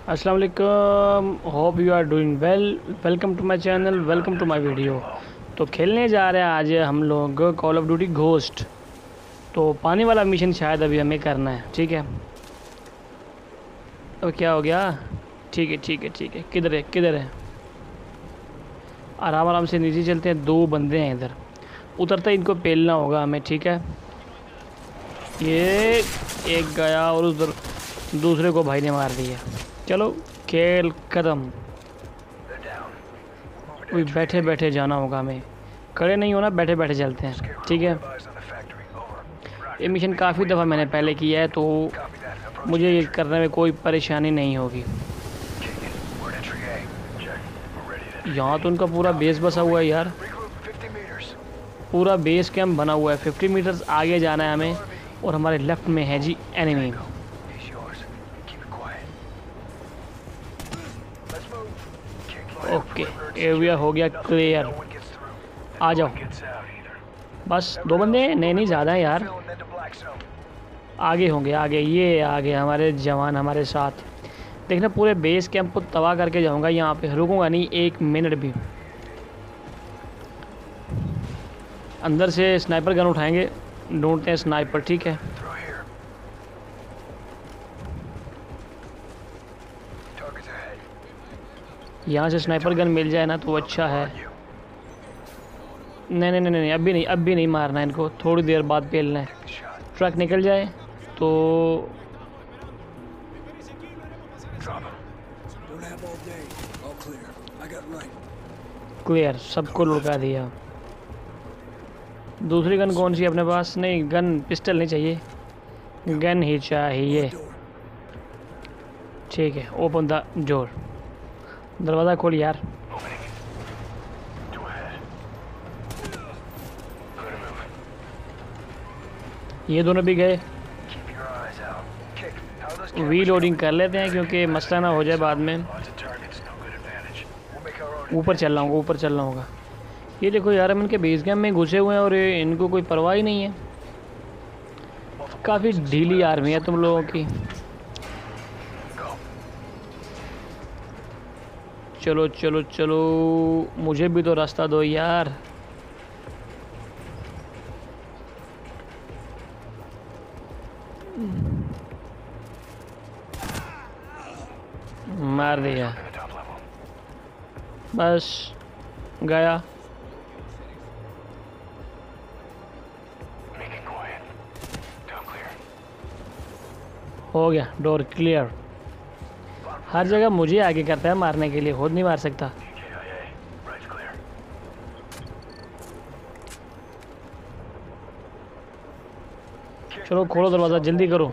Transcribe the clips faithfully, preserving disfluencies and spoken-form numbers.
अस्सलाम वालेकुम, hope you are doing well. Welcome to my channel, welcome to my video. तो खेलने जा रहे हैं आज हम लोग कॉल ऑफ ड्यूटी घोस्ट। तो पानी वाला मिशन शायद अभी हमें करना है, ठीक है। तो क्या हो गया? ठीक है ठीक है ठीक है। किधर है किधर है? आराम आराम से नीचे चलते हैं। दो बंदे हैं इधर, उतरते इनको पेलना होगा हमें, ठीक है। ये एक गया और उधर दूसरे को भाई ने मार दिया। चलो खेल खत्म। कोई बैठे बैठे जाना होगा हमें, खड़े नहीं होना, बैठे बैठे चलते हैं, ठीक है। ये मिशन काफ़ी दफ़ा मैंने पहले किया है, तो मुझे ये करने में कोई परेशानी नहीं होगी। यहाँ तो उनका पूरा बेस बसा हुआ है यार, पूरा बेस कैंप बना हुआ है। फिफ्टी मीटर्स आगे जाना है हमें, और हमारे लेफ्ट में है जी एनिमी। ओके, एरिया हो गया क्लियर। आ जाओ। बस दो बंदे हैं? नहीं नहीं, ज़्यादा है यार। आगे होंगे, आगे ये आगे हमारे जवान हमारे साथ। देखना पूरे बेस कैंप को तबाह करके जाऊंगा। यहाँ पे रुकूंगा नहीं एक मिनट भी। अंदर से स्नाइपर गन उठाएंगे, ढूंढते हैं स्नाइपर, ठीक है। यहाँ से स्नाइपर गन मिल जाए ना तो अच्छा है। नहीं नहीं नहीं नहीं, अभी नहीं, अभी नहीं मारना है इनको, थोड़ी देर बाद पेलना है। ट्रक निकल जाए तो क्लियर, सबको लुढ़का दिया। दूसरी गन कौन सी अपने पास? नहीं, गन पिस्टल नहीं चाहिए, गन ही चाहिए, ठीक है। ओपन द डोर, दरवाज़ा खोल यार। ये दोनों भी गए। रीलोडिंग कर लेते हैं क्योंकि मसला ना हो जाए बाद में। ऊपर चल रहा हूँ, ऊपर चल रहा होगा। ये देखो यार, हम इनके बेस कैंप में घुसे हुए हैं और इनको कोई परवाह ही नहीं है। काफ़ी ढीली आर्मी है तुम लोगों की। चलो चलो चलो, मुझे भी तो रास्ता दो यार। मार दिया, बस गया। हो गया, डोर क्लियर। हर जगह मुझे आगे करता है मारने के लिए, खुद नहीं मार सकता। चलो खोलो दरवाज़ा, जल्दी करो।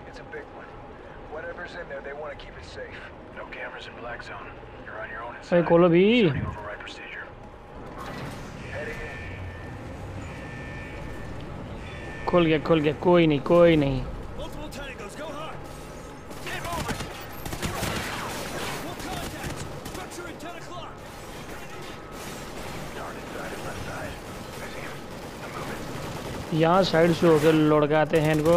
अरे खोलो भी। खुल गया खुल गया, कोई नहीं कोई नहीं। यहाँ साइड से होकर लुढ़काते हैं इनको।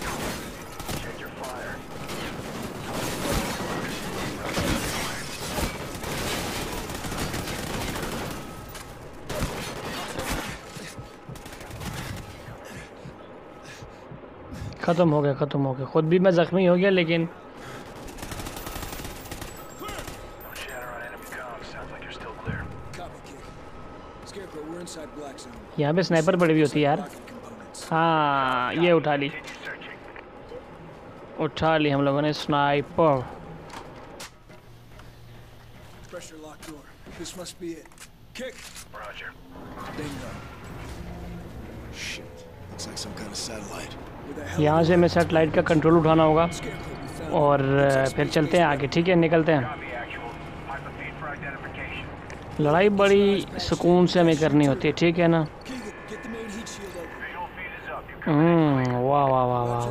ख़त्म हो गया ख़त्म हो गया, खुद भी मैं ज़ख्मी हो गया। लेकिन यहाँ पे स्नाइपर पड़ी हुई होती है यार। हाँ, ये उठा ली, उठा ली हम लोगों ने स्नाइपर। यहाँ से हमें सैटेलाइट का कंट्रोल उठाना होगा और फिर चलते हैं आगे, ठीक है। निकलते हैं। लड़ाई बड़ी सुकून से हमें करनी होती है, ठीक है ना। हम्म, वाह वाह वाह वाह।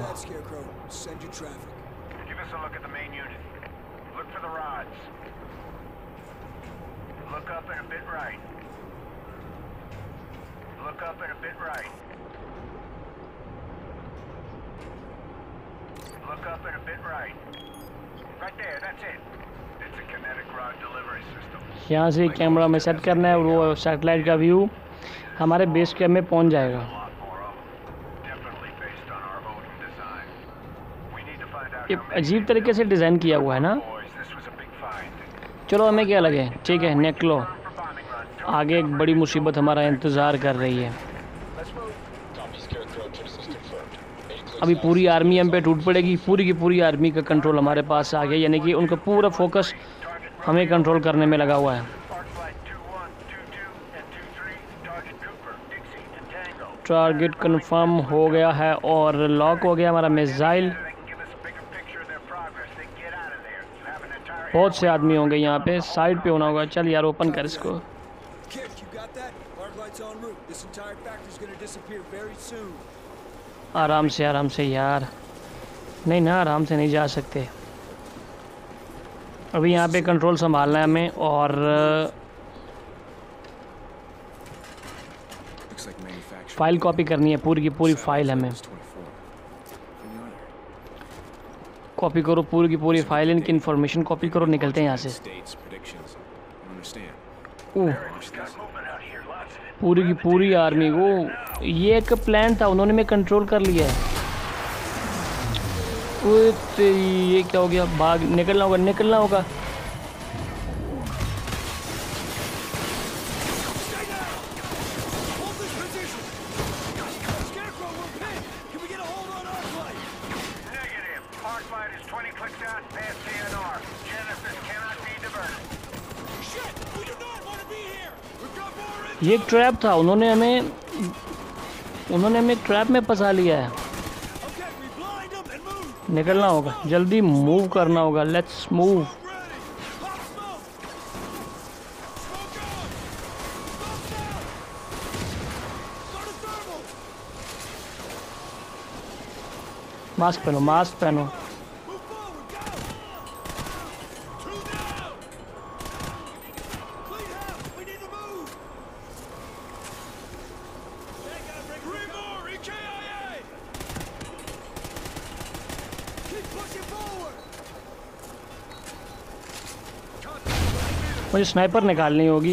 यहाँ से कैमरा में सेट करना है और वो सैटेलाइट का व्यू हमारे बेस कैम्प में पहुँच जाएगा। ये अजीब तरीके से डिज़ाइन किया हुआ है ना। चलो हमें क्या लगे, ठीक है निकलो, आगे एक बड़ी मुसीबत हमारा इंतज़ार कर रही है। अभी पूरी आर्मी हम पे टूट पड़ेगी, पूरी की पूरी आर्मी का कंट्रोल हमारे पास आ गया, यानी कि उनका पूरा फोकस हमें कंट्रोल करने में लगा हुआ है। टारगेट कंफर्म हो गया है और लॉक हो गया हमारा मिसाइल। बहुत से आदमी होंगे यहाँ पे, साइड पे होना होगा। चल यार ओपन कर इसको। आराम से आराम से यार, नहीं ना आराम से नहीं जा सकते। अभी यहाँ पे कंट्रोल संभालना है हमें और फाइल कॉपी करनी है, पूरी की पूरी फाइल हमें कॉपी करो, पूरी की पूरी फाइल इनकी इन्फॉर्मेशन कॉपी करो। निकलते हैं यहाँ से। ओह पूरी की पूरी आर्मी को, ये एक प्लान था, उन्होंने में कंट्रोल कर लिया है। ओए तेरी, ये क्या हो गया? भाग, निकलना होगा निकलना होगा। ये एक ट्रैप था, उन्होंने हमें उन्होंने हमें ट्रैप में फंसा लिया है। निकलना होगा, जल्दी मूव करना होगा। Let's move. मास्क पहनो मास्क पहनो। मुझे स्नाइपर निकालनी होगी।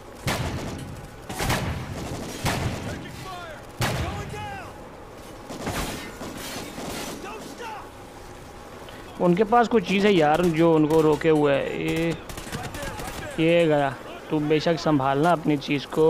उनके पास कोई चीज़ है यार जो उनको रोके हुए है। ये ये गया। तू बेशक संभालना अपनी चीज़ को।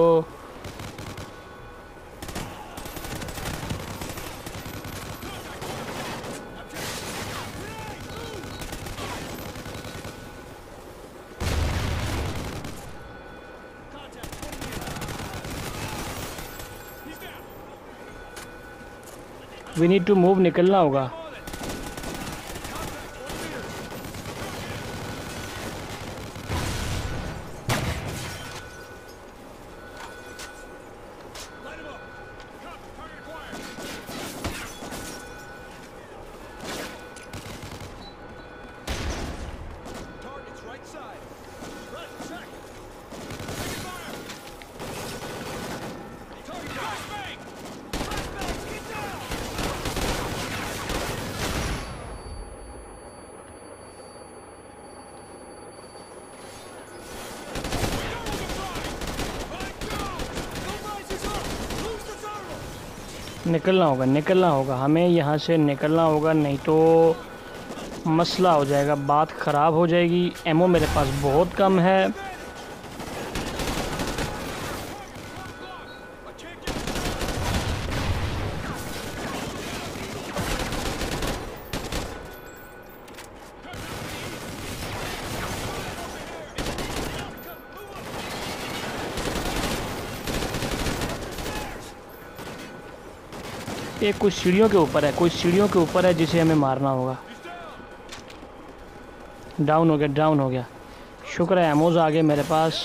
वी नीड टू मूव, निकलना होगा। निकलना होगा निकलना होगा हमें यहाँ से निकलना होगा, नहीं तो मसला हो जाएगा, बात ख़राब हो जाएगी। एमओ मेरे पास बहुत कम है। ये कुछ सीढ़ियों के ऊपर है, कुछ सीढ़ियों के ऊपर है जिसे हमें मारना होगा। डाउन हो गया डाउन हो गया। शुक्र है एमोज आ गए मेरे पास।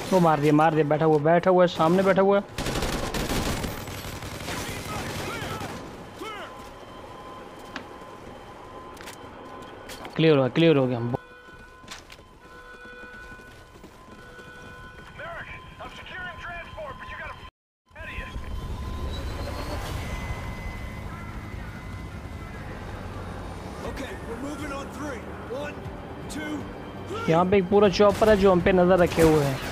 वो मार दिया मार दिया, बैठा हुआ बैठा हुआ है, सामने बैठा हुआ है। क्लियर हो गया क्लियर हो गया। यहाँ पे एक पूरा चॉपर है जो हम पे नजर रखे हुए हैं।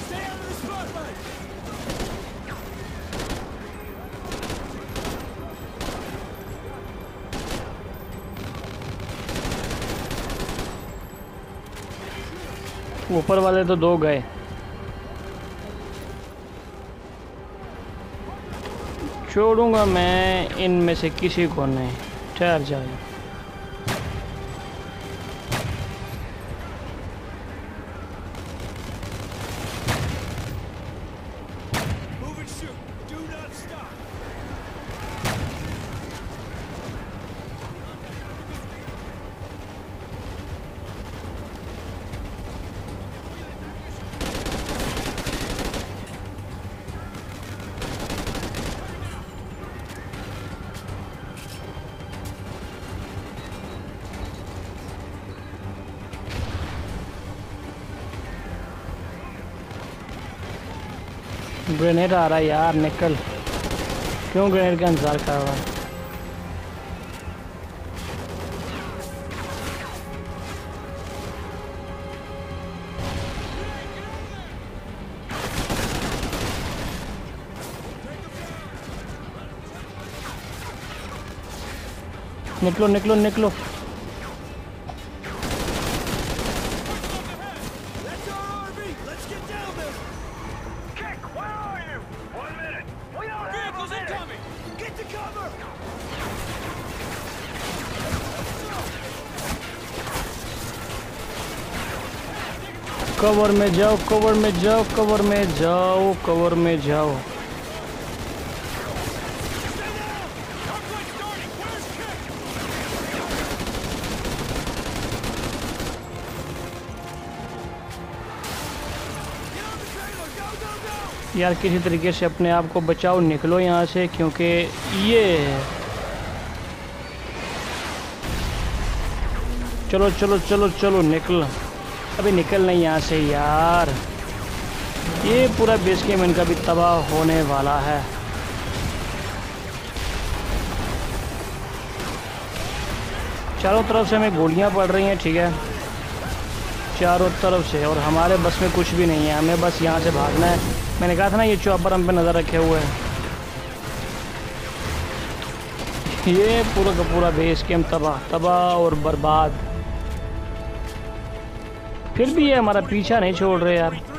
ऊपर वाले तो दो गए। छोड़ूंगा मैं इनमें से किसी को नहीं, ठहर जाए। ग्रेनेड आ रहा है यार, निकल। क्यों ग्रेनेड का इंतजार कर रहा है? निकलो निकलो निकलो। कवर में जाओ कवर में जाओ कवर में जाओ कवर में जाओ। यार किसी तरीके से अपने आप को बचाओ, निकलो यहाँ से, क्योंकि ये चलो चलो चलो चलो निकल। अभी निकल नहीं यहाँ से यार, ये पूरा बेस गेम इनका भी तबाह होने वाला है। चारों तरफ से हमें गोलियां पड़ रही हैं, ठीक है, चारों तरफ से, और हमारे बस में कुछ भी नहीं है। हमें बस यहाँ से भागना है। मैंने कहा था ना ये चॉपर हम पे नज़र रखे हुए हैं। ये पूरा का पूरा बेस गेम तबाह तबाह और बर्बाद। फिर भी ये हमारा पीछा नहीं छोड़ रहे यार।